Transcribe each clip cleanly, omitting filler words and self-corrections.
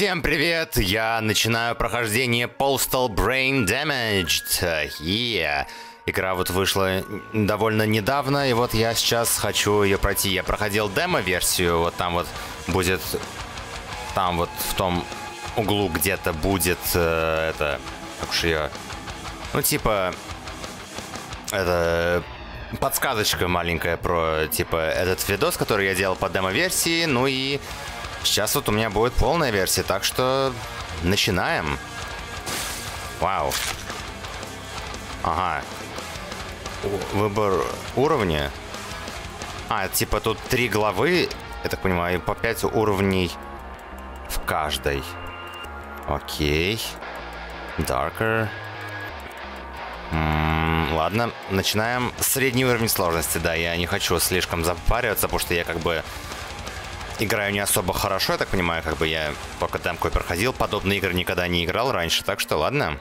Всем привет! Я начинаю прохождение Postal Brain Damaged. Игра вот вышла довольно недавно, и вот я сейчас хочу ее пройти. Я проходил демо-версию, вот там вот будет... Там вот в том углу где-то будет это... Как уж ее... Ну типа... Это... Подсказочка маленькая про, типа, этот видос, который я делал по демо-версии. Ну и сейчас вот у меня будет полная версия, так что начинаем. Вау. Ага. Выбор уровня. Типа тут 3 главы, я так понимаю, и по 5 уровней в каждой. Окей. Darker. Ладно, начинаем с среднего уровня сложности. Да, я не хочу слишком запариваться, потому что я как бы играю не особо хорошо, я так понимаю, как бы я пока демкой проходил, подобные игры никогда не играл раньше, так что ладно.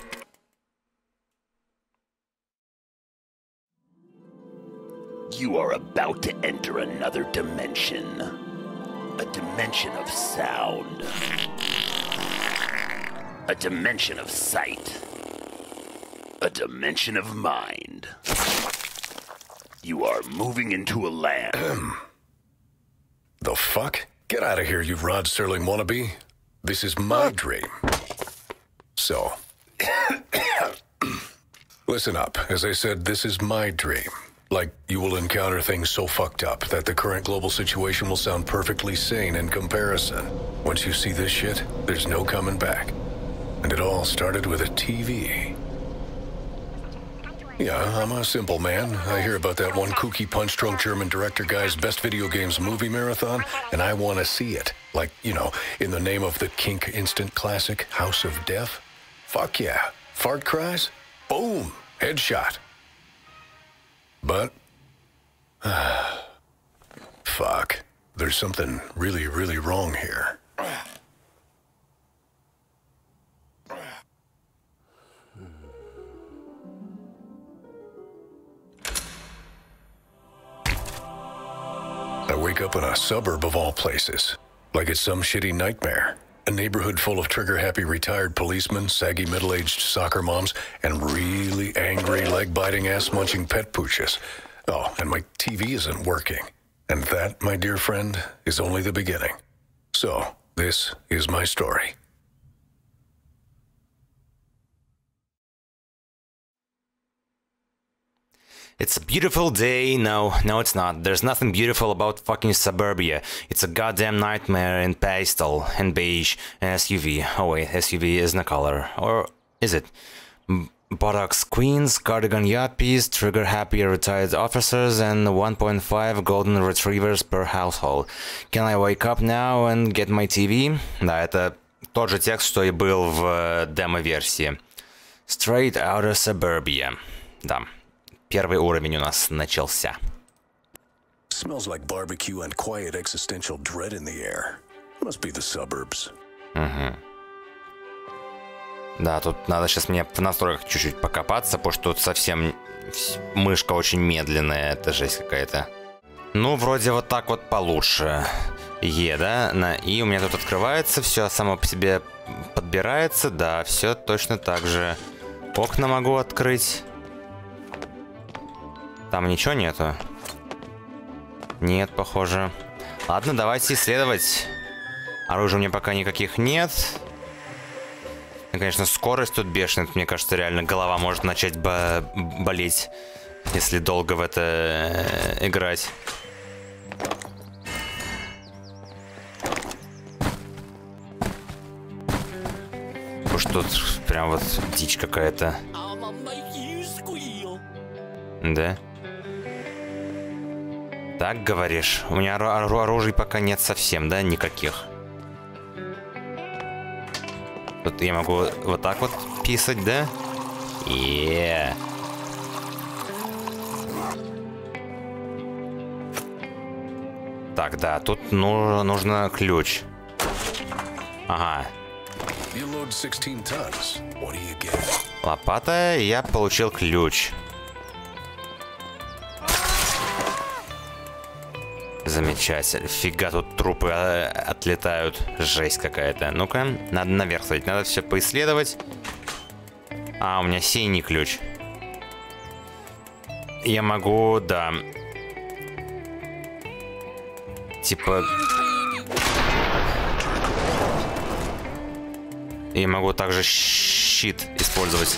You are about to enter another dimension. A dimension of sound. A dimension of sight. A dimension of mind. You are moving into a land. The fuck? Get out of here, you Rod Serling wannabe. This is my dream. So, listen up. As I said, this is my dream. Like, you will encounter things so fucked up that the current global situation will sound perfectly sane in comparison. Once you see this shit, there's no coming back. And it all started with a TV. Yeah, I'm a simple man. I hear about that one kooky punch-drunk German director guy's best video games movie marathon, and I want to see it. Like, you know, in the name of the kink instant classic, House of Death. Fuck yeah. Fart cries? Boom. Headshot. But... fuck. There's something really, really wrong here. I wake up in a suburb of all places, like it's some shitty nightmare. A neighborhood full of trigger-happy retired policemen, saggy middle-aged soccer moms, and really angry, leg-biting, ass-munching pet pooches. Oh, and my TV isn't working. And that, my dear friend, is only the beginning. So, this is my story. It's a beautiful day. No, it's not. There's nothing beautiful about fucking suburbia. It's a goddamn nightmare in pastel and beige and SUV. Oh wait, SUV isn't a color. Or is it? Botox queens, cardigan yuppies, trigger-happy retired officers, and 1.5 golden retrievers per household. Can I wake up now and get my TV? Да, это тот же текст, что и был в демо-версии. Straight Outta Suburbia. Да. Первый уровень у нас начался. Smells like barbecue and quiet existential dread in the air. Must be the suburbs. Угу. Да, тут надо сейчас мне в настройках чуть-чуть покопаться, потому что тут совсем мышка очень медленная, это жесть какая-то. Ну, вроде вот так вот получше. Да? И у меня тут открывается, все само по себе подбирается, да, все точно так же. Окна могу открыть. Там ничего нету? Нет, похоже. Ладно, давайте исследовать. Оружия у меня пока никаких нет. И, конечно, скорость тут бешеная. Мне кажется, реально голова может начать болеть, если долго в это играть. Потому что тут прям вот дичь какая-то. Да? Так говоришь? У меня оружия пока нет совсем, да? Никаких. Тут я могу вот так вот писать, да? Так, да, тут нужно ключ. Ага. Лопата, я получил ключ. Замечательно. Фига тут трупы отлетают. Жесть какая-то. Ну-ка, надо наверх сходить. Надо все поисследовать. А, у меня синий ключ. Я могу, да. Типа... Я могу также щит использовать.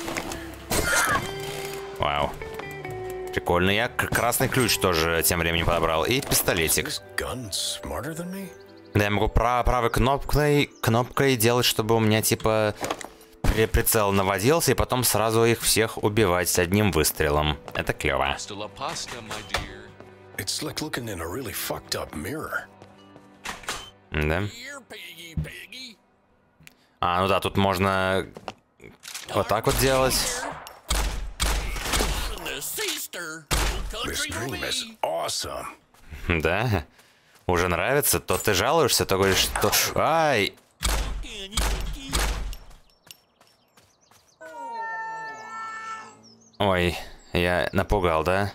Вау. Прикольно. Я красный ключ тоже тем временем подобрал. И пистолетик. Да, я могу правой кнопкой делать, чтобы у меня типа прицел наводился, и потом сразу их всех убивать одним выстрелом. Это клево. Да. А, ну да, тут можно вот так вот делать. Да? Уже нравится? То ты жалуешься, то говоришь, что... Ай! Ой, я напугал, да?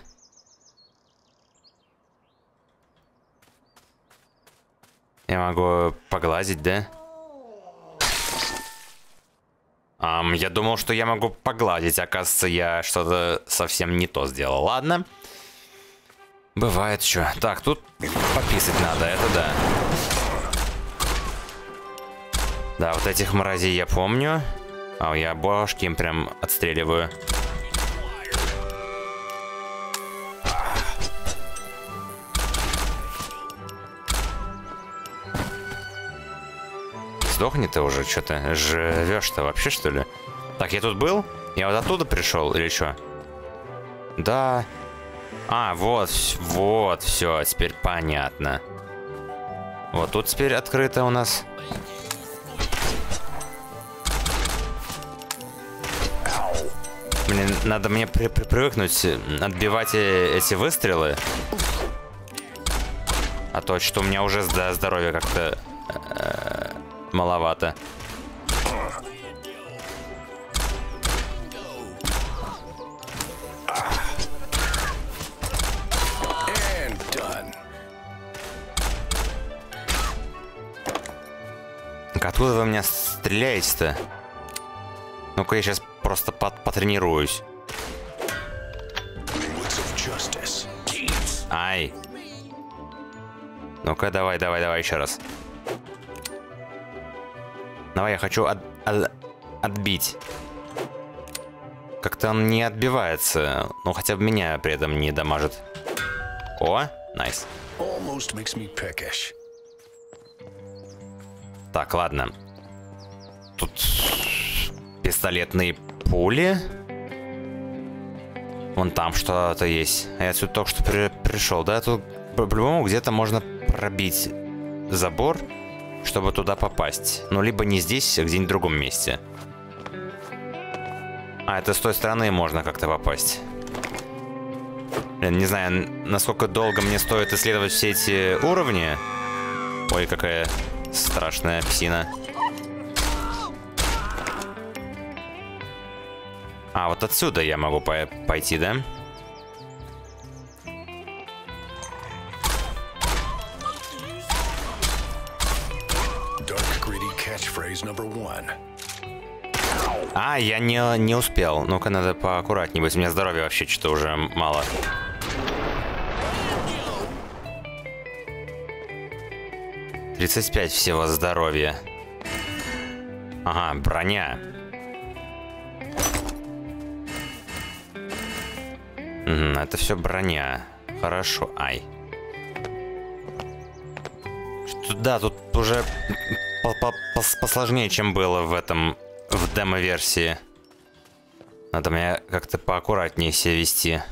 Я могу погладить, да? Я думал, что я могу погладить. Оказывается, я что-то совсем не то сделал. Ладно. Бывает что. Так, тут пописать надо, это да. Да, вот этих мразей я помню. А, я башки им прям отстреливаю. Сдохни ты уже, что ты живешь-то вообще, что ли? Так, я тут был? Я вот оттуда пришел или что? Да. А, вот, все, теперь понятно. Вот тут теперь открыто у нас. Блин, надо мне привыкнуть отбивать эти выстрелы. А то, что у меня уже здоровье как-то маловато. Откуда вы меня стреляете-то? Ну-ка, я сейчас просто потренируюсь. Ай. Ну-ка, давай еще раз. Давай, я хочу отбить. Как-то он не отбивается. Ну, хотя бы меня при этом не дамажит. О, найс. Так, ладно. Тут пистолетные пули. Вон там что-то есть. Я отсюда только что пришел, да? Тут по-любому где-то можно пробить забор, чтобы туда попасть. Ну, либо не здесь, а где-нибудь в другом месте. А, это с той стороны можно как-то попасть. Не знаю, насколько долго мне стоит исследовать все эти уровни. Ой, какая страшная псина. А, вот отсюда я могу пойти, да? А, я не успел. Ну-ка, надо поаккуратнее быть. У меня здоровья вообще что-то уже мало. $35 всего здоровья. Ага, броня. Это все броня. Хорошо. Ай. Да, тут уже посложнее, чем было в этом... В демо-версии. Надо мне как-то поаккуратнее себя вести.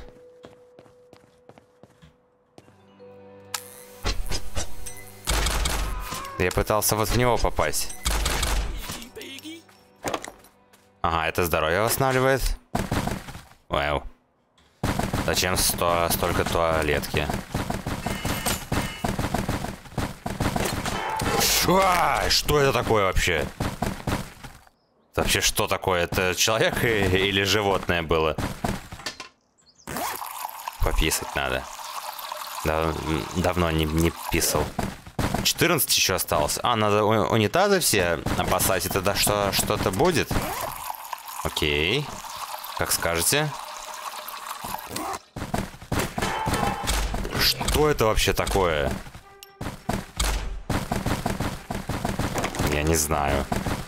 Я пытался вот в него попасть. Ага, это здоровье восстанавливает. Вау. Зачем столько туалетки? Что это такое вообще? Вообще, что такое? Это человек или животное было? Пописать надо. Да, давно не писал. 14 еще осталось. А, надо унитазы все опасать. И тогда что-то будет? Окей. Как скажете. Что это вообще такое? Я не знаю.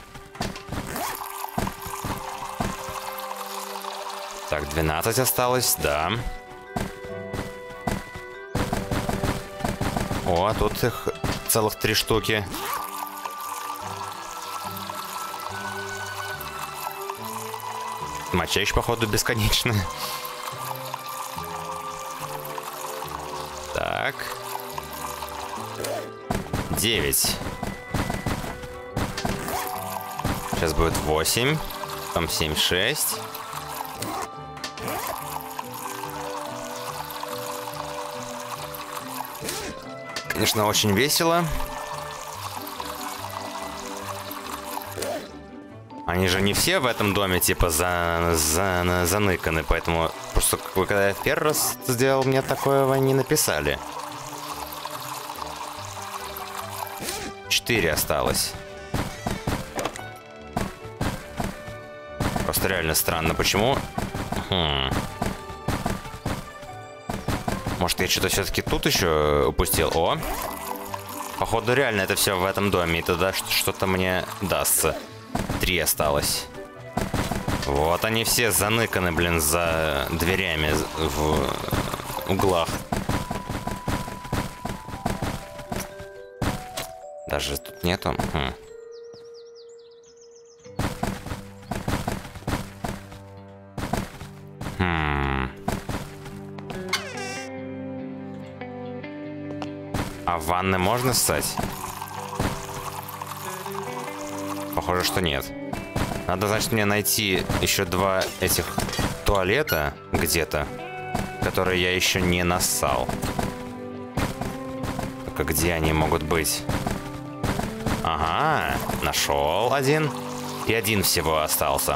Так, 12 осталось, да. О, тут их целых 3 штуки. Мочающий, походу, бесконечно. Так. 9. Сейчас будет 8. Там 7, 6. Конечно, очень весело. Они же не все в этом доме, типа, заныканы, поэтому просто когда я первый раз сделал, мне такое не написали. 4 осталось. Просто реально странно, почему? Может, я что-то все-таки тут еще упустил? О! Походу, реально это все в этом доме, и тогда что-то мне дастся. 3 осталось. Вот они все заныканы, блин, за дверями в углах. Даже тут нету. А в ванны можно ссать? Похоже, что нет. Надо, значит, мне найти еще 2 этих туалета где-то, которые я еще не нассал. Только где они могут быть? Ага, нашел один. И 1 всего остался.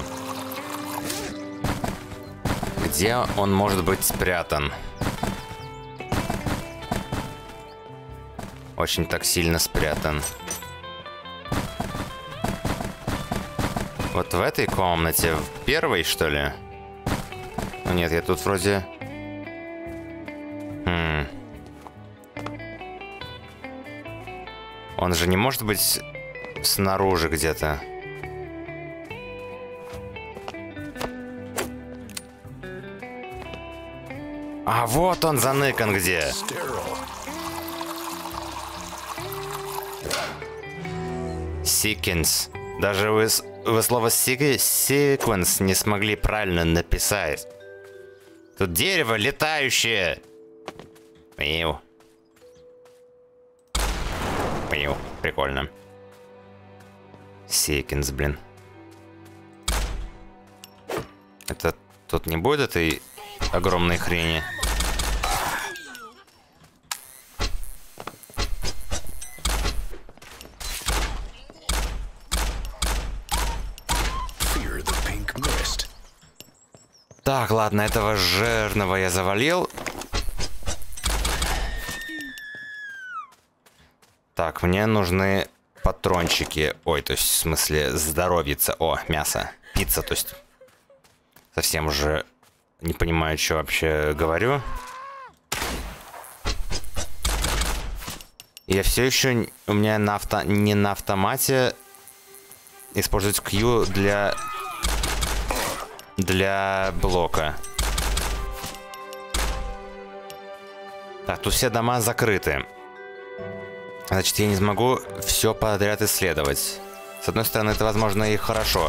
Где он может быть спрятан? Очень так сильно спрятан. Вот в этой комнате, в первой, что ли? Ну нет, я тут вроде... Он же не может быть снаружи где-то. А вот он заныкан где. Секвенс. Даже вы слово секвенс не смогли правильно написать. Тут дерево летающее. Пиу. Пиу. Прикольно. Секвенс, блин. Это тут не будет этой огромной хрени? Так, ладно, этого жирного я завалил. Так, мне нужны патрончики. Ой, то есть, в смысле, здоровьица. О, мясо. Пицца, то есть. Совсем уже не понимаю, что вообще говорю. Я все еще... У меня не на автомате использовать Q для блока. Так, тут все дома закрыты. Значит, я не смогу все подряд исследовать. С одной стороны, это, возможно, и хорошо.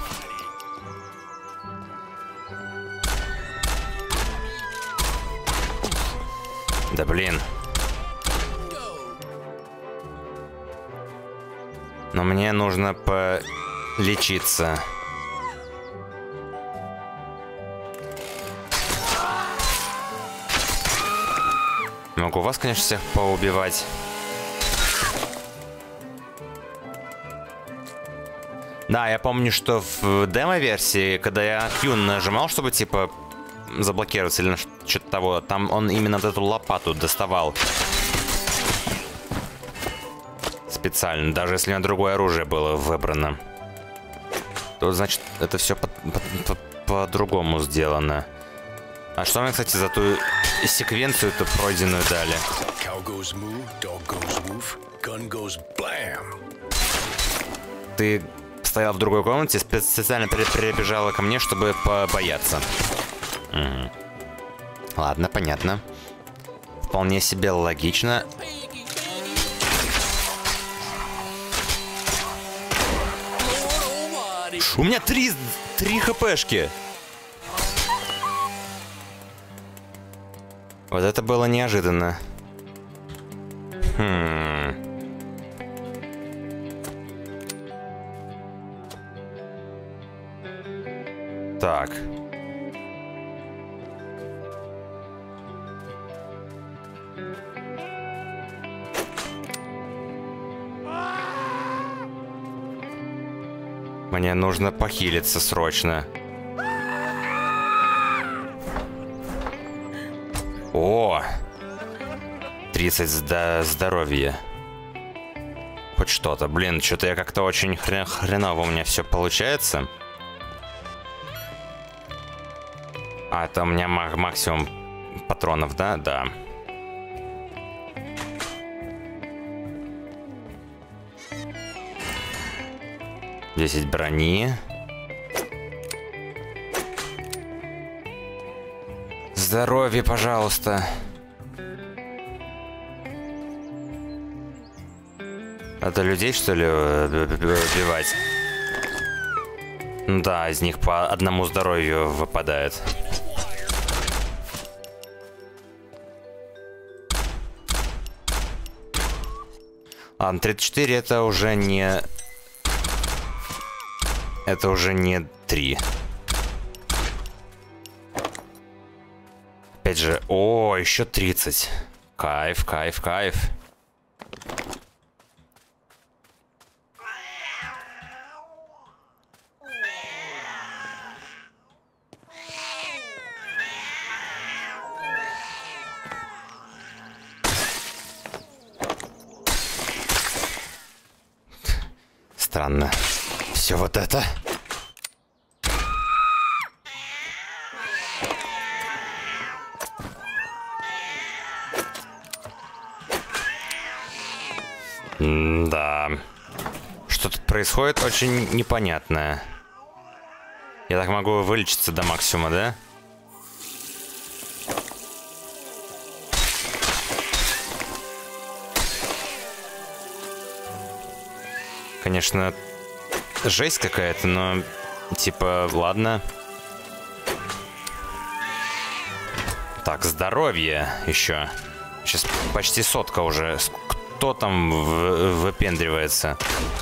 Да блин. Но мне нужно полечиться. Могу вас, конечно, всех поубивать. Да, я помню, что в демо-версии, когда я Q нажимал, чтобы, типа, заблокироваться или что-то того. Там он именно вот эту лопату доставал. Специально, даже если у него другое оружие было выбрано. То значит, это все по-другому сделано. А что мне, кстати, за ту секвенцию-то пройденную дали? Ты стоял в другой комнате, специально перебежала ко мне, чтобы побояться. Угу. Ладно, понятно. Вполне себе логично. У меня 3 хпшки. Вот это было неожиданно. Так. Мне нужно похилиться срочно. О! 30 здоровья. Хоть что-то. Блин, что-то я как-то очень хреново у меня все получается. А, это у меня максимум патронов, да? Да. Десять брони. Здоровье, пожалуйста. Это людей, что ли, убивать? Да, из них по одному здоровью выпадает. Ладно, 34 это уже не... Это уже не 3. Опять же, о, еще 30. Кайф, кайф, кайф. Странно. Все вот это. Да. Что тут происходит, очень непонятное. Я так могу вылечиться до максимума, да? Конечно, жесть какая-то, но типа, ладно. Так, здоровье еще. Сейчас почти 100 уже. Кто там выпендривается?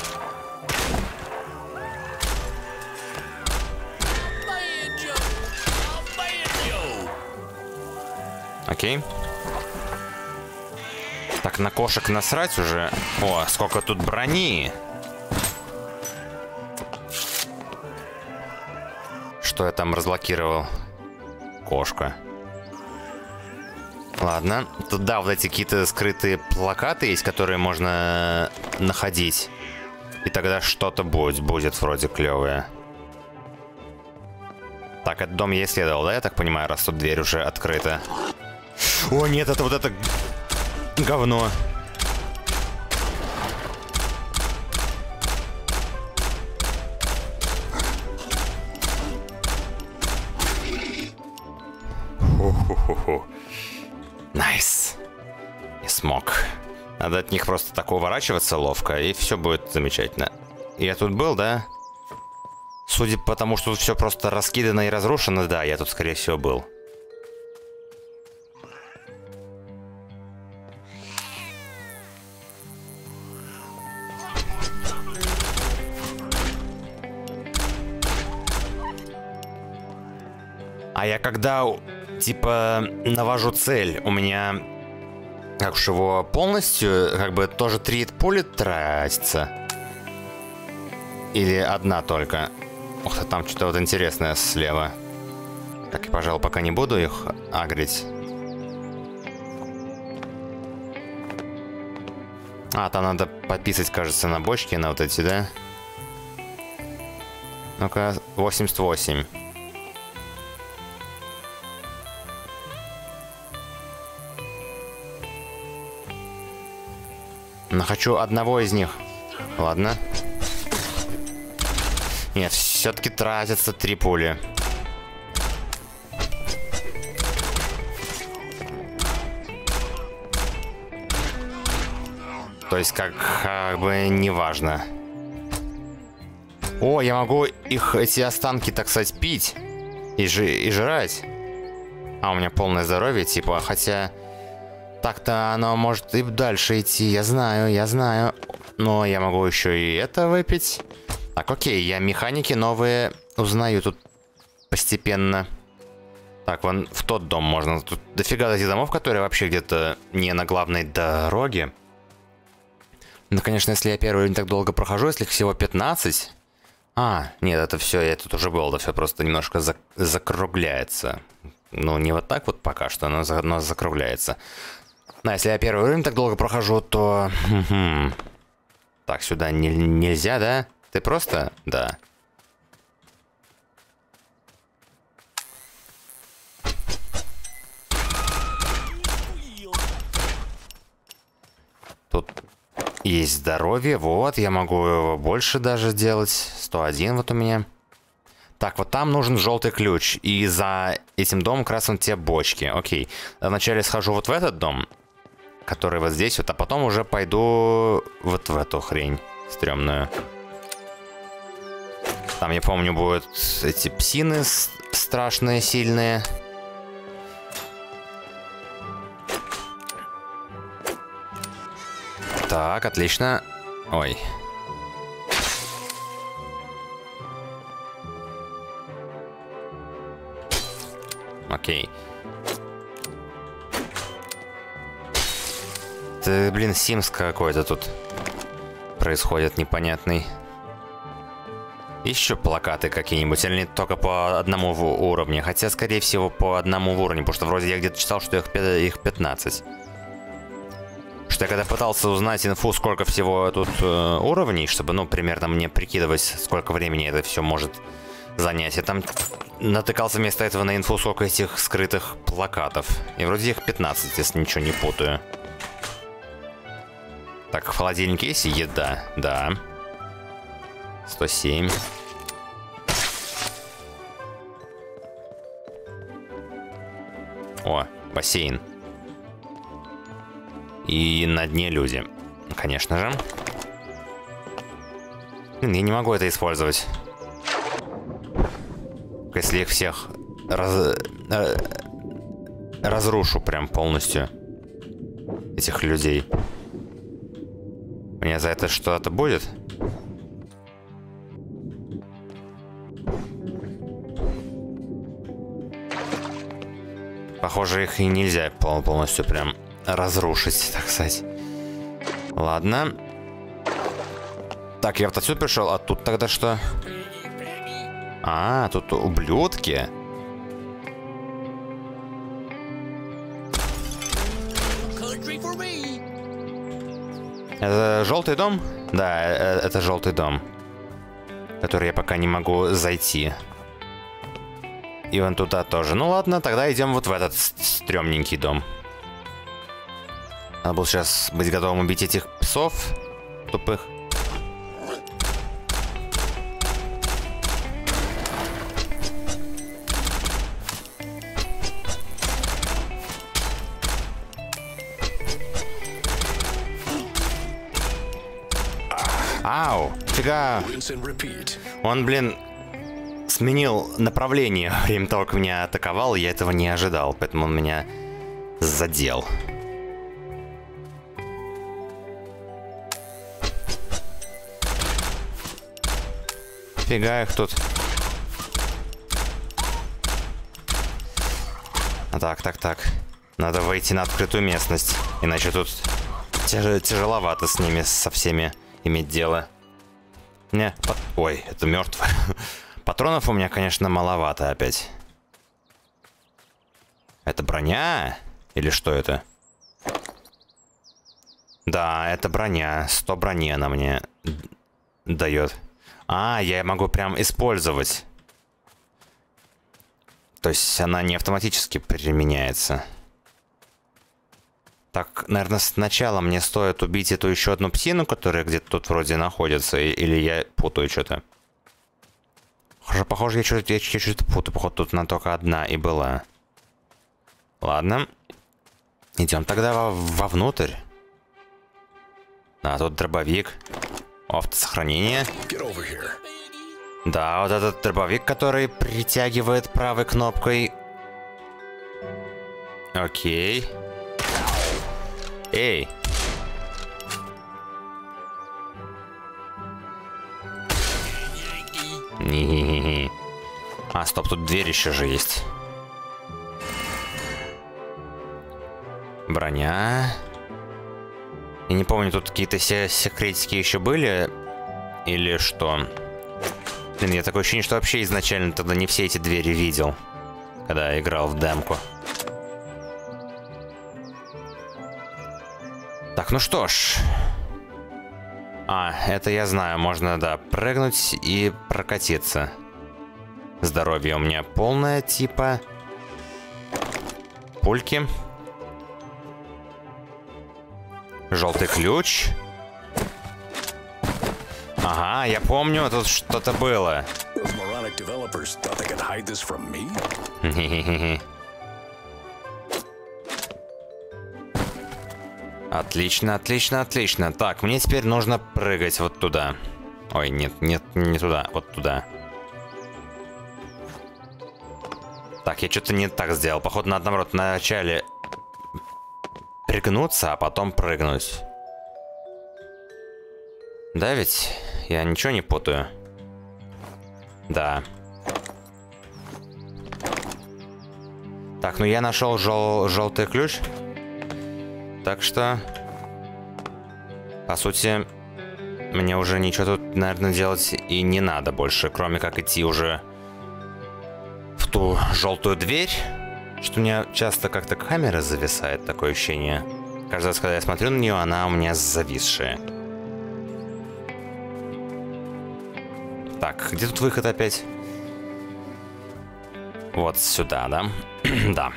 Окей. Так, на кошек насрать уже. О, сколько тут брони. Что я там разблокировал? Кошка. Ладно. Тут, да, вот эти какие-то скрытые плакаты есть, которые можно находить. И тогда что-то будет вроде клевое. Так, этот дом я исследовал, да, я так понимаю, раз тут дверь уже открыта. О, нет, это вот это говно. Найс. Не смог. Надо от них просто так уворачиваться ловко, и все будет замечательно. Я тут был, да? Судя по тому, что тут все просто раскидано и разрушено, да, я тут, скорее всего, был. А я когда, типа, навожу цель, у меня, как уж его полностью, как бы тоже 3 пули тратится? Или одна только? Ух ты, там что-то вот интересное слева. Так, и, пожалуй, пока не буду их агрить. А, там надо пописать, кажется, на бочке, на вот эти, да? Ну-ка, 88. Но хочу одного из них. Ладно. Нет, все-таки тратятся 3 пули. То есть как бы не важно. О, я могу их, эти останки, так сказать, пить и жрать. А у меня полное здоровье, типа, хотя так-то оно может и дальше идти, я знаю. Но я могу еще и это выпить. Так, окей, я механики новые узнаю тут постепенно. Так, вон в тот дом можно. Тут дофига этих домов, которые вообще где-то не на главной дороге. Ну, конечно, если я первый не так долго прохожу, если их всего 15... А, нет, это все, я тут уже был, да, все просто немножко закругляется. Ну, не вот так вот пока что, но закругляется. А если я первый уровень так долго прохожу, то... Так, сюда нельзя, да? Ты просто? Да. Тут есть здоровье, вот, я могу его больше даже делать. 101 вот у меня. Так, вот там нужен желтый ключ. И за этим домом как раз вон те бочки. Окей. Вначале схожу вот в этот дом, который вот здесь вот, а потом уже пойду вот в эту хрень стрёмную. Там, я помню, будут эти псины страшные, сильные. Так, отлично. Ой. Окей. Это, блин, Симс какой-то тут происходит непонятный. Еще плакаты какие-нибудь, или только по одному уровню? Хотя, скорее всего, по одному уровню, потому что вроде я где-то читал, что их 15. Что я когда пытался узнать инфу, сколько всего тут уровней, чтобы, ну, примерно мне прикидывать, сколько времени это все может занять, я там натыкался вместо этого на инфу, сколько этих скрытых плакатов. И вроде их 15, если ничего не путаю. Так, в холодильнике есть еда? Да. 107. О, бассейн. И на дне люди. Конечно же. Блин, я не могу это использовать. Если их всех разрушу прям полностью. Этих людей. Мне за это что-то будет? Похоже, их и нельзя полностью прям разрушить, так сказать. Ладно. Так, я вот отсюда пришел, а тут тогда что? А, тут ублюдки. Это желтый дом? Да, это желтый дом, который я пока не могу зайти. И вон туда тоже. Ну ладно, тогда идем вот в этот стрёмненький дом. Надо было сейчас быть готовым убить этих псов тупых. Ау, фига. Он, блин, сменил направление во время того, как меня атаковал, я этого не ожидал, поэтому он меня задел. Фига их тут. Так. Надо выйти на открытую местность, иначе тут тяжеловато с ними, со всеми иметь дело. Ой, это мертвый. Патронов у меня, конечно, маловато опять. Это броня? Или что это? Да, это броня. 100 брони она мне дает. А, я могу прям использовать. То есть она не автоматически применяется. Так, наверное, сначала мне стоит убить эту еще одну псину, которая где-то тут вроде находится. Или я путаю что-то. Похоже, я что-то путаю. Походу, тут она только одна и была. Ладно. Идем тогда вовнутрь. А, тут дробовик. Автосохранение. Да, вот этот дробовик, который притягивает правой кнопкой. Окей. Эй. Не-не-не. А, стоп, тут дверь еще же есть. Броня. Я не помню, тут какие-то секретики еще были. Или что? Блин, я такое ощущение, что вообще изначально тогда не все эти двери видел, когда играл в демку. Так, ну что ж. А, это я знаю, можно, да, прыгнуть и прокатиться. Здоровье у меня полное, типа. Пульки. Желтый ключ. Ага, я помню, тут что-то было. Отлично, отлично, отлично. Так, мне теперь нужно прыгать вот туда. Ой, нет, нет, не туда, вот туда. Так, я что-то не так сделал. Походу, надо, наоборот, вначале пригнуться, а потом прыгнуть. Да ведь? Я ничего не путаю. Да. Так, ну я нашел желтый ключ. Так что, по сути, мне уже ничего тут, наверное, делать и не надо больше, кроме как идти уже в ту желтую дверь. Что у меня часто как-то камера зависает, такое ощущение. Каждый раз, когда я смотрю на нее, она у меня зависшая. Так, где тут выход опять? Вот сюда, да? Да.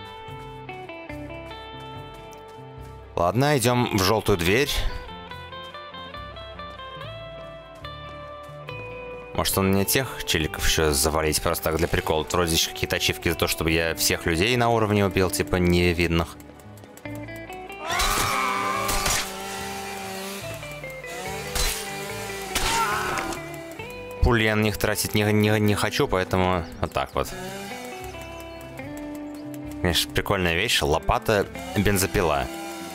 Ладно, идем в желтую дверь. Может, он мне тех челиков еще завалить просто так для прикола? Тут вроде еще какие-то ачивки за то, чтобы я всех людей на уровне убил, типа невидных. Пули я на них тратить не хочу, поэтому вот так вот. Конечно, прикольная вещь. Лопата, бензопила.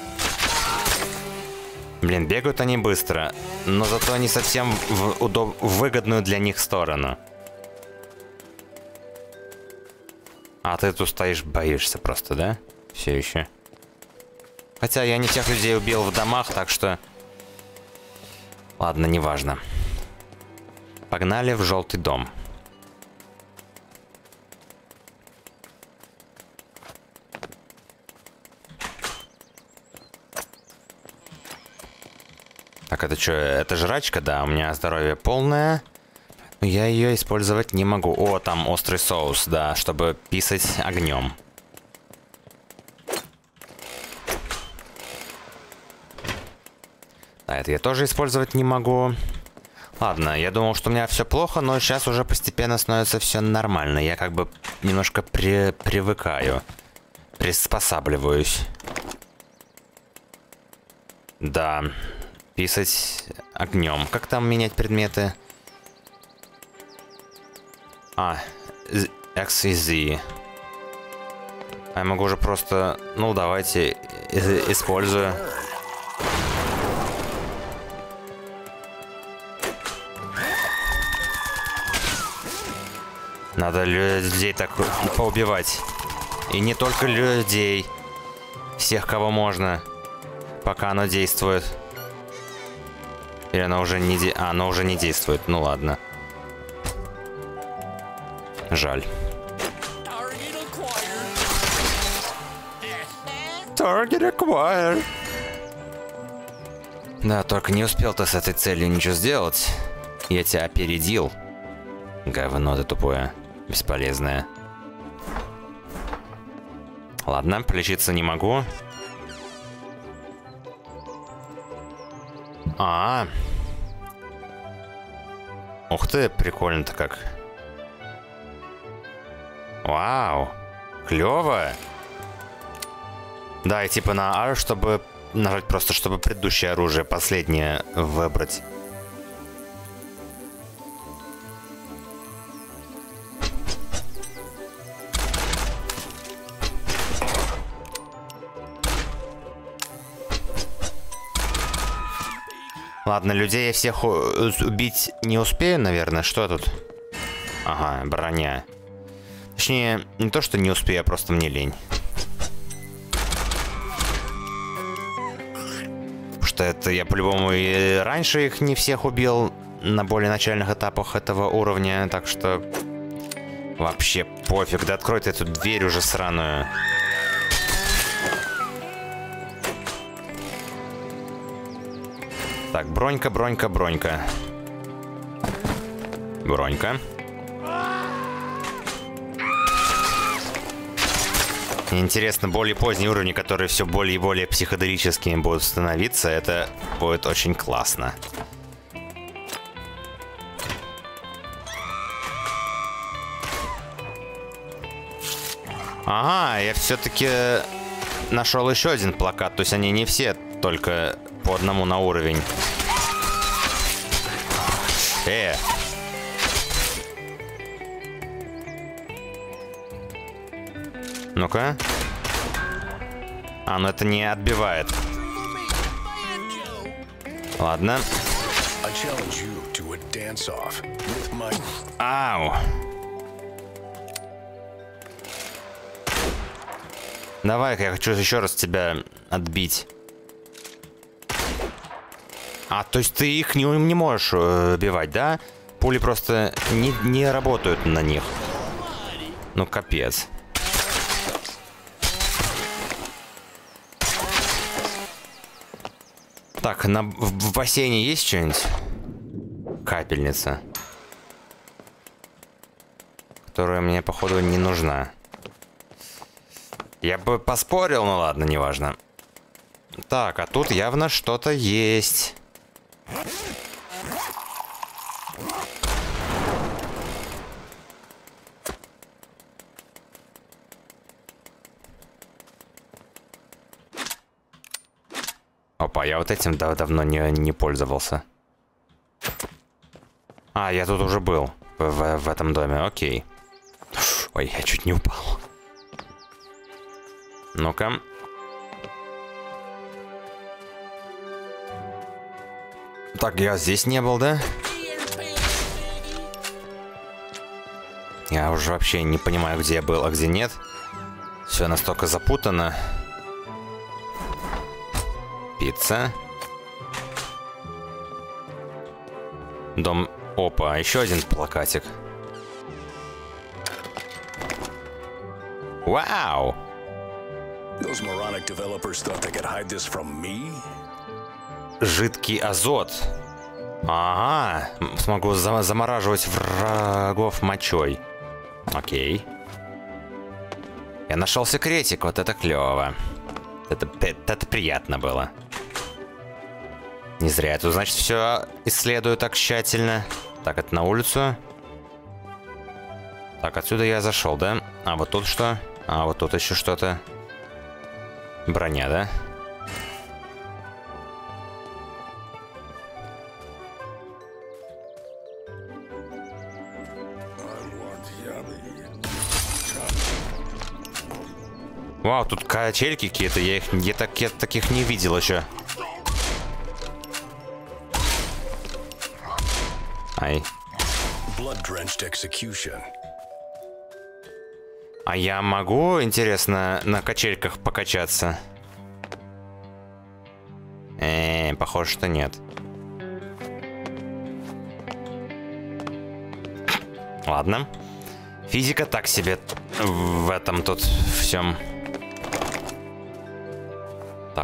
Блин, бегают они быстро, но зато они совсем в выгодную для них сторону. А ты тут стоишь, боишься просто, да? Все еще. Хотя я не тех людей убил в домах, так что... Ладно, неважно. Погнали в желтый дом. Так, это что? Это жрачка, да, у меня здоровье полное. Но я ее использовать не могу. О, там острый соус, да, чтобы писать огнем. Да, это я тоже использовать не могу. Ладно, я думал, что у меня все плохо, но сейчас уже постепенно становится все нормально. Я как бы немножко привыкаю. Приспосабливаюсь. Да. Писать огнем. Как там менять предметы? А, X и Z. А я могу уже просто... Ну, давайте использую. Надо людей так поубивать. И не только людей. Всех, кого можно. Пока оно действует. Или оно уже не оно уже не действует. Ну ладно. Жаль. Target acquired. Да, только не успел ты с этой целью ничего сделать. Я тебя опередил. Говно ты тупое. Бесполезное. Ладно, полечиться не могу. Ух ты, прикольно-то как. Вау. Клево. Да, и типа на R, чтобы нажать просто, чтобы предыдущее оружие, последнее, выбрать. Ладно, людей я всех убить не успею, наверное. Что тут? Ага, броня. Точнее, не то, что не успею, а просто мне лень. Потому что это я по-любому и раньше их не всех убил на более начальных этапах этого уровня. Так что вообще пофиг. Да открой ты эту дверь уже сраную. Так, бронька, бронька, бронька. Бронька. Интересно, более поздние уровни, которые все более и более психоделическими будут становиться, это будет очень классно. Ага, я все-таки нашел еще один плакат, то есть они не все только по одному на уровень. Ну-ка. Ну это не отбивает. Ладно. Ау. Давай-ка, я хочу еще раз тебя отбить. То есть ты их не можешь убивать, да? Пули просто не работают на них. Ну, капец. Так, в бассейне есть что-нибудь? Капельница. Которая мне, походу, не нужна. Я бы поспорил, но ладно, неважно. Так, а тут явно что-то есть. Опа, я вот этим давно не пользовался. Я тут уже был. В этом доме, окей. Ой, я чуть не упал. Ну-ка. Так, я здесь не был, да? Я уже вообще не понимаю, где я был, а где нет. Все настолько запутано. Пицца. Дом... Опа, еще один плакатик. Вау! Жидкий азот. Ага, смогу замораживать врагов мочой. Окей. Я нашел секретик, вот это клево. Это приятно было. Не зря я тут, значит, все исследую так тщательно. Так, это на улицу. Так, отсюда я зашел, да? А вот тут что? А вот тут еще что-то. Броня, да? Вау, тут качельки какие-то, я таких не видел еще. Ай. А я могу, интересно, на качельках покачаться? Похоже, что нет. Ладно. Физика так себе в этом тут всем.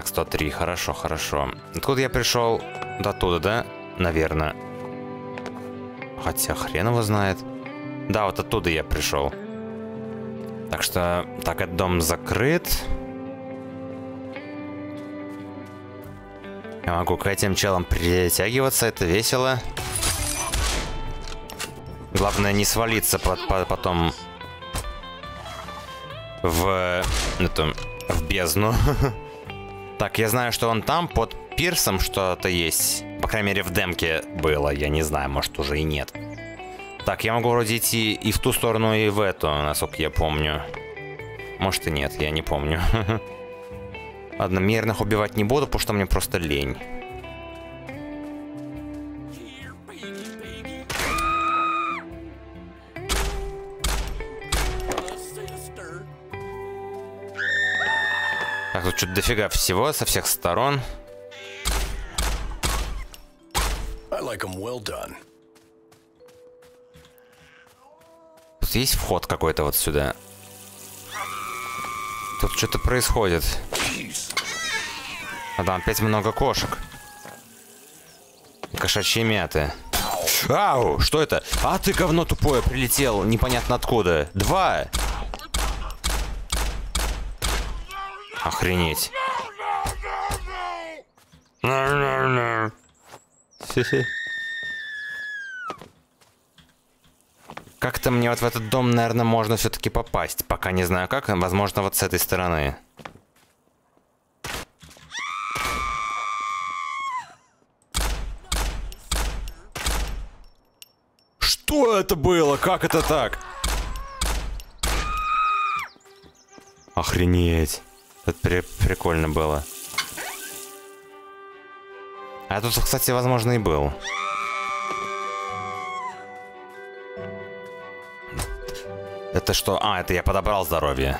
Так, 103, хорошо, хорошо. Откуда я пришел? До оттуда, да? Наверное. Хотя хрен его знает. Да, вот оттуда я пришел. Так что... Так, этот дом закрыт. Я могу к этим челам притягиваться, это весело. Главное не свалиться потом в бездну. Так, я знаю, что он там под пирсом что-то есть. По крайней мере, в демке было. Я не знаю, может, уже и нет. Так, я могу вроде идти и в ту сторону, и в эту, насколько я помню. Может и нет, я не помню. Ладно, мирных убивать не буду, потому что мне просто лень. Так, тут что-то дофига всего со всех сторон. Тут есть вход какой-то вот сюда. Тут что-то происходит. А там опять много кошек. Кошачьи мяты. Ау, что это? А ты, говно тупое, прилетел непонятно откуда. 2. Охренеть. Как-то мне вот в этот дом, наверное, можно все-таки попасть. Пока не знаю как. Возможно, вот с этой стороны. Что это было? Как это так? Охренеть. Это прикольно было. А тут, кстати, возможно, и был. Это что? А, это я подобрал здоровье.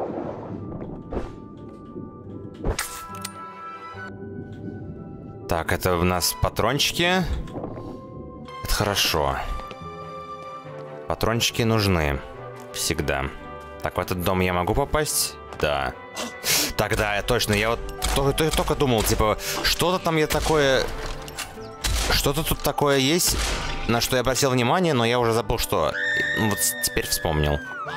Так, это у нас патрончики. Это хорошо. Патрончики нужны. Всегда. Так, в этот дом я могу попасть? Да. Так, да, я точно. Я вот только думал, типа, что-то там я такое... Что-то тут такое есть, на что я обратил внимание, но я уже забыл, что... Вот теперь вспомнил.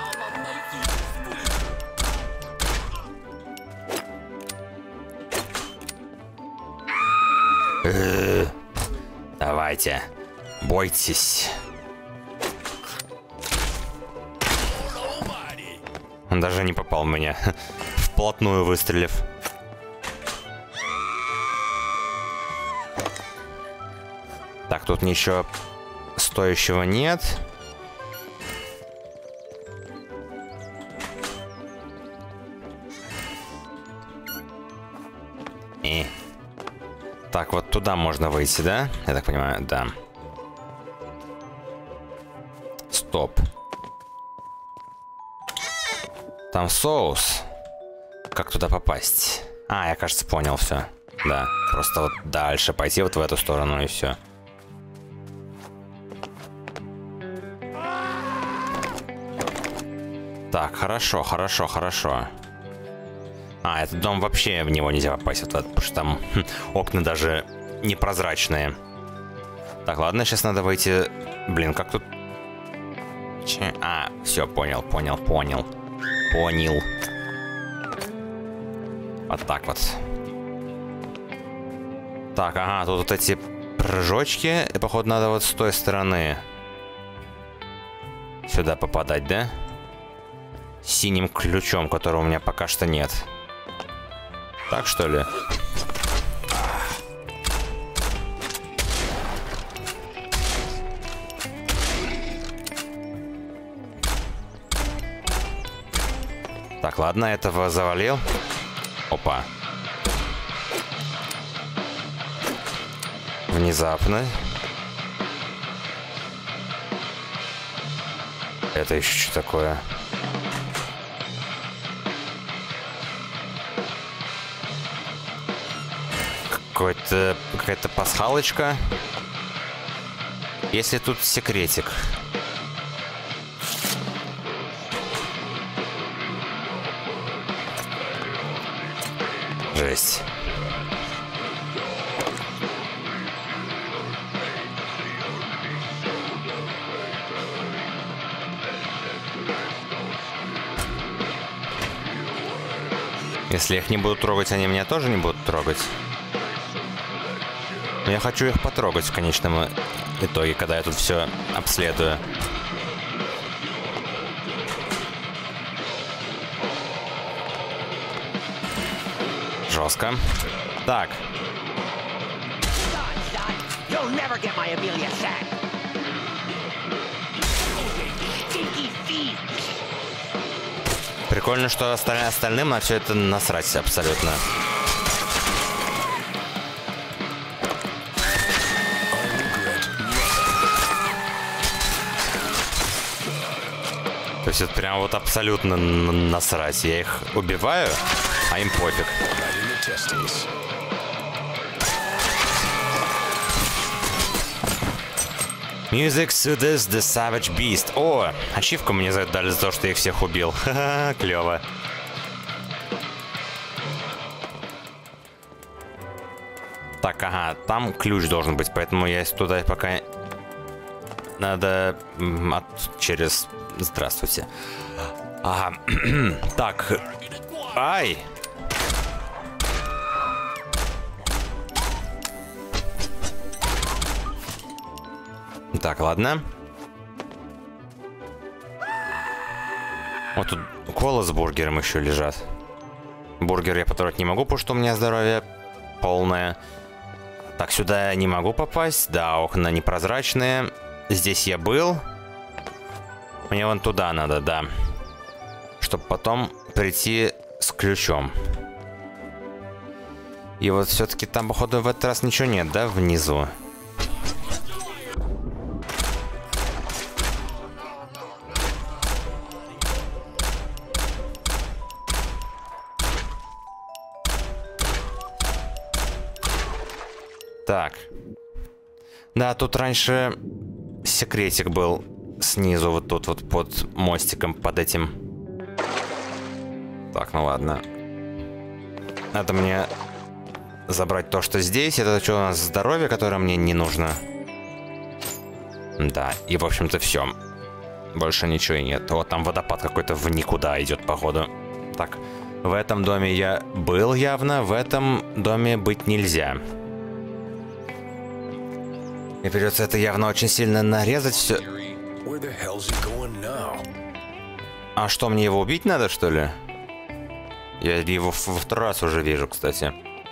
Давайте. Бойтесь. Он даже не попал в меня. Вплотную выстрелив. Так, тут ничего стоящего нет. И... Так, вот туда можно выйти, да? Я так понимаю, да. Стоп. Там соус. Как туда попасть? А, я, кажется, понял все. Да, просто вот дальше пойти вот в эту сторону и все. Так, хорошо, хорошо, хорошо. А, этот дом вообще в него нельзя попасть, вот этот, потому что там окна даже непрозрачные. Так, ладно, сейчас надо выйти... Блин, как тут... А, все, понял. Понял. Вот так вот. Так, ага, тут вот эти прыжочки. И, походу, надо вот с той стороны сюда попадать, да? Синим ключом, которого у меня пока что нет. Так, что ли? Так, ладно, этого завалил. Опа. Внезапно. Это еще что такое? Какая-то пасхалочка. Если тут секретик. Жесть. Если я их не буду трогать, они меня тоже не будут трогать. Но я хочу их потрогать в конечном итоге, когда я тут все обследую. Жестко. Так. Прикольно, что остальным на все это насрать абсолютно. То есть это прям вот абсолютно насрать. Я их убиваю, а им пофиг. Music Soothes the Savage Beast. О, ачивку мне дали за то, что я их всех убил. Ха-ха, клево. Так, ага, там ключ должен быть, поэтому я туда пока... Надо... через... Здравствуйте. Ага. Так. Ай! Так, ладно. Вот тут кола с бургером еще лежат. Бургер я потрогать не могу, потому что у меня здоровье полное. Так, сюда я не могу попасть. Да, окна непрозрачные. Здесь я был. Мне вон туда надо, да. Чтобы потом прийти с ключом. И вот все-таки там, походу, в этот раз ничего нет, да, внизу? Так. Да, тут раньше секретик был снизу, вот тут вот под мостиком, под этим. Так, ну ладно. Надо мне забрать то, что здесь. Это что у нас, здоровье, которое мне не нужно? Да, и в общем-то все. Больше ничего и нет. Вот там водопад какой-то в никуда идет, походу. Так, в этом доме я был явно, в этом доме быть нельзя. Мне придется это явно очень сильно нарезать все. А что, мне его убить надо, что ли? Я его во второй раз уже вижу, кстати.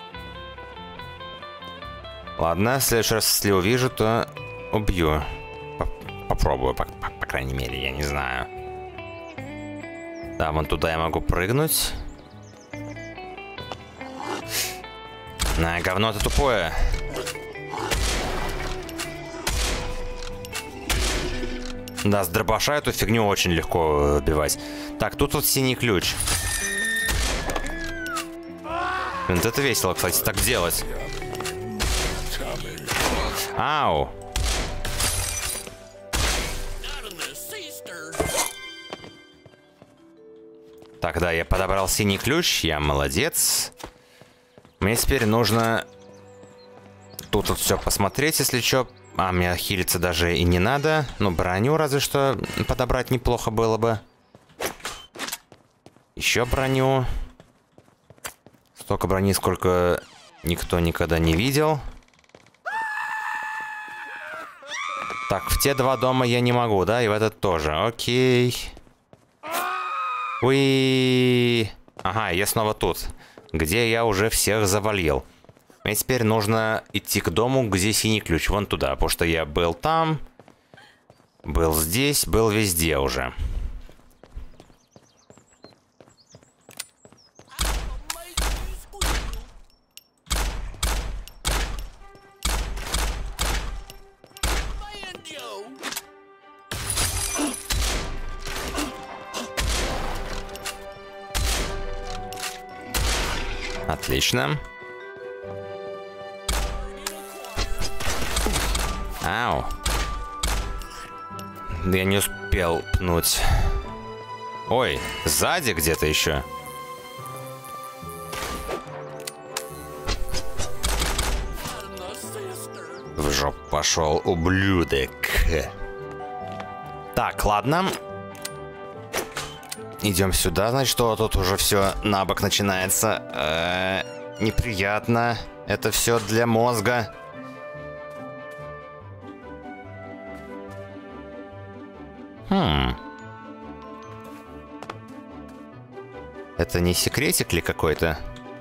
Ладно, в следующий раз, если увижу, то убью. Попробую, по крайней мере, я не знаю. Да, вон туда я могу прыгнуть. На, говно ты тупое. Да, с дробаша эту фигню очень легко убивать. Так, тут вот синий ключ. Вот это весело, кстати, так делать. Ау. Так, да, я подобрал синий ключ, я молодец. Мне теперь нужно тут вот все посмотреть, если что. А, мне хилиться даже и не надо. Ну, броню разве что подобрать неплохо было бы. Еще броню. Столько брони, сколько никто никогда не видел. Так, в те два дома я не могу, да? И в этот тоже. Окей. Уи. Ага, я снова тут. Где я уже всех завалил. Мне теперь нужно идти к дому, где синий ключ. Вон туда, потому что я был там. Был здесь, был везде уже. Отлично. Ау. Да я не успел пнуть. Ой, сзади где-то еще. В жопу пошел, ублюдок. Так, ладно. Идем сюда, значит, что тут уже все на бок начинается. Неприятно. Это все для мозга. Это не секретик ли какой-то?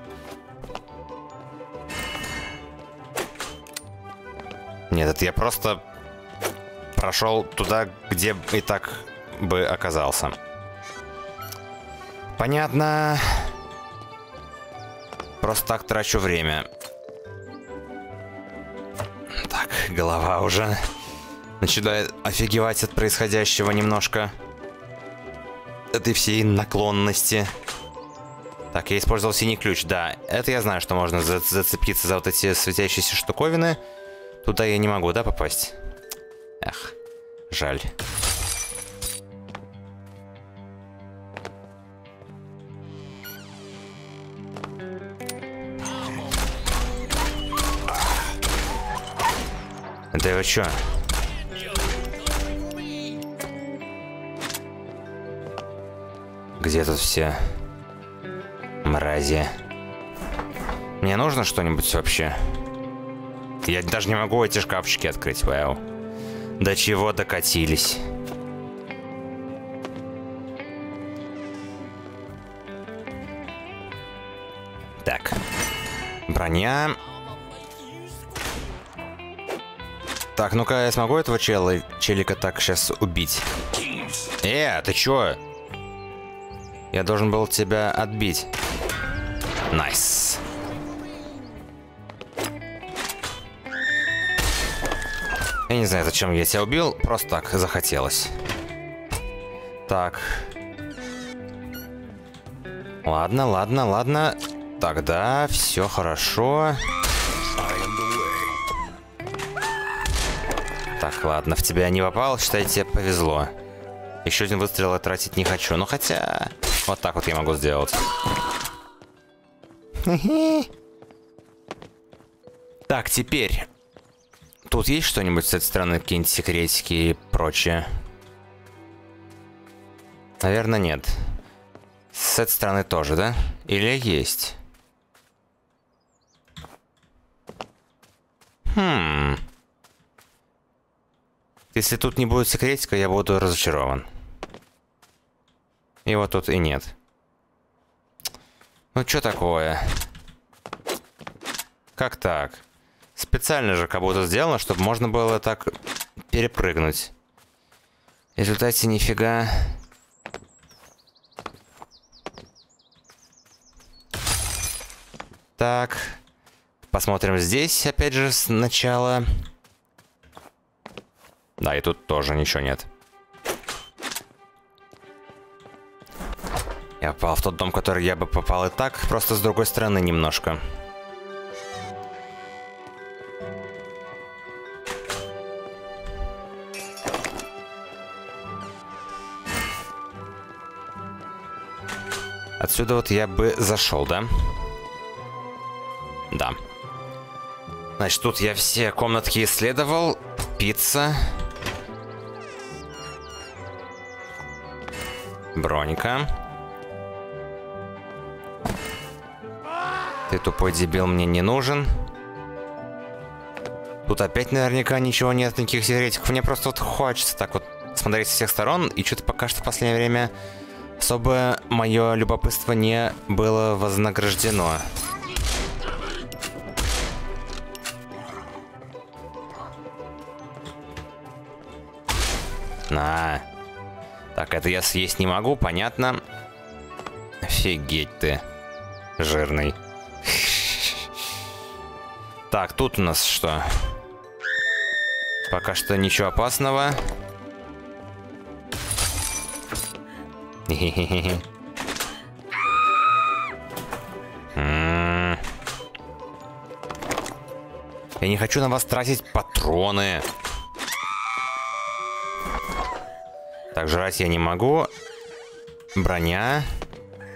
Нет, это я просто прошел туда, где и так бы оказался. Понятно. Просто так трачу время. Так, голова уже начинает офигевать от происходящего немножко. Этой всей наклонности. Так, я использовал синий ключ, да. Это я знаю, что можно зацепиться за вот эти светящиеся штуковины. Туда я не могу, да, попасть? Эх, жаль. Да вы чё? Где тут все мрази? Мне нужно что-нибудь вообще? Я даже не могу эти шкафчики открыть, вау. До чего докатились? Так. Броня. Так, ну-ка, я смогу этого челика так сейчас убить? Ты чё? Я должен был тебя отбить. Найс. Я не знаю, зачем я тебя убил, просто так захотелось. Так. Ладно, ладно, ладно. Тогда все хорошо. Так, ладно, в тебя не попал, считай, тебе повезло. Еще один выстрел я тратить не хочу. Ну хотя, вот так вот я могу сделать. Так, теперь. Тут есть что-нибудь с этой стороны, какие-нибудь секретики и прочее? Наверное, нет. С этой стороны тоже, да? Или есть? Если тут не будет секретика, я буду разочарован. И вот тут и нет. Ну, что такое? Как так? Специально же как будто сделано, чтобы можно было так перепрыгнуть. В результате нифига. Так. Посмотрим здесь, опять же, сначала. Да, и тут тоже ничего нет. Я попал в тот дом, в который я бы попал и так, просто с другой стороны немножко. Отсюда вот я бы зашел, да? Да. Значит, тут я все комнатки исследовал. Пицца. Броника. Ты тупой дебил, мне не нужен. Тут опять наверняка ничего нет, никаких секретиков. Мне просто вот хочется так вот смотреть со всех сторон. И что-то пока что в последнее время особо мое любопытство не было вознаграждено. На. Так, это я съесть не могу, понятно. Офигеть ты, жирный. Так, тут у нас что? Пока что ничего опасного. Я не хочу на вас тратить патроны. Так, жрать я не могу. Броня.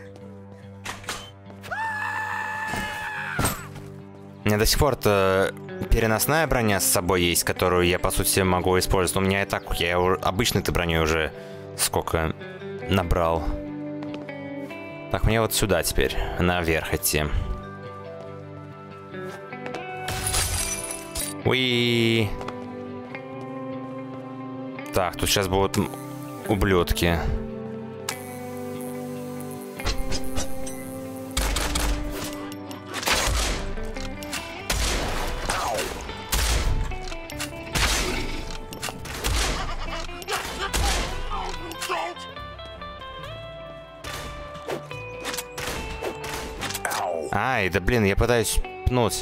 Мне до сих пор-то переносная броня с собой есть, которую я, по сути, могу использовать. У меня и так, я обычной-то броней уже сколько набрал. Так, мне вот сюда теперь, наверх идти. Уи. Так, тут сейчас будут ублюдки. Ай, да блин, я пытаюсь пнуть.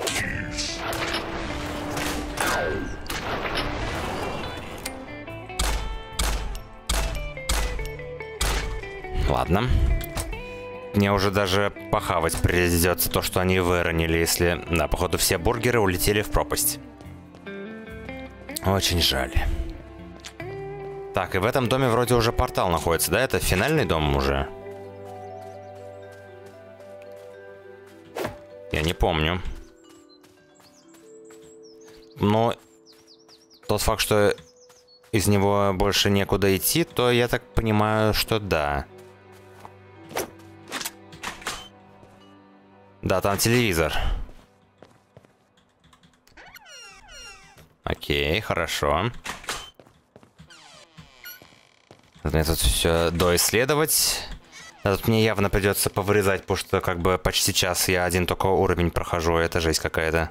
Ладно. Мне уже даже похавать придется то, что они выронили, если... Да, походу все бургеры улетели в пропасть. Очень жаль. Так, и в этом доме вроде уже портал находится, да? Это финальный дом уже? Я не помню. Но тот факт, что из него больше некуда идти, то я так понимаю, что да. Да, там телевизор. Окей, хорошо. Мне тут все доисследовать. Тут мне явно придется повырезать, потому что как бы почти час я один только уровень прохожу, это жесть какая-то.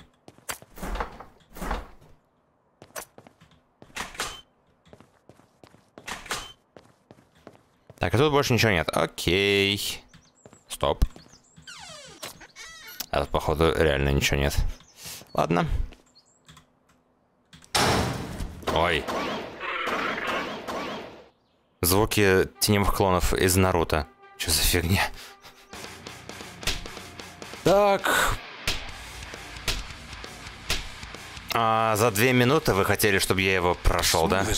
Так, и тут больше ничего нет. Окей. Стоп. А тут, походу, реально ничего нет. Ладно. Ой. Звуки теневых клонов из Наруто. Что за фигня? Так. За 2 минуты вы хотели, чтобы я его прошел, да?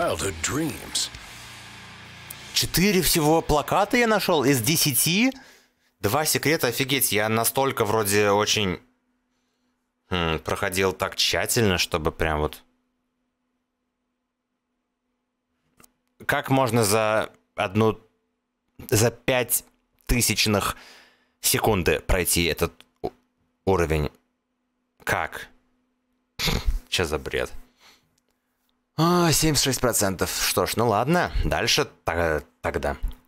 4 всего плаката я нашел из 10? 2 секрета, офигеть. Я настолько вроде очень проходил так тщательно, чтобы прям вот... Как можно за 5 тысячных секунды пройти этот уровень? Как? Че за бред? 76%. Что ж, ну ладно. Дальше тогда.